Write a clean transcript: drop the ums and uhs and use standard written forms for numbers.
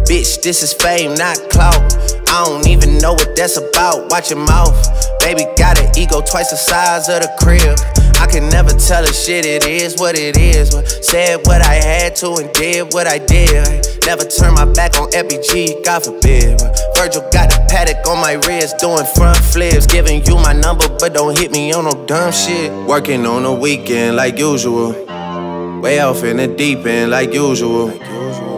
Bitch, this is fame, not clout. I don't even know what that's about. Watch your mouth. Baby got an ego twice the size of the crib. I can never tell a shit, it is what it is. Said what I had to and did what I did. Never turn my back on FBG, God forbid. Virgil got a paddock on my wrist, doing front flips. Giving you my number, but don't hit me on no dumb shit. Working on the weekend like usual. Way off in the deep end like usual.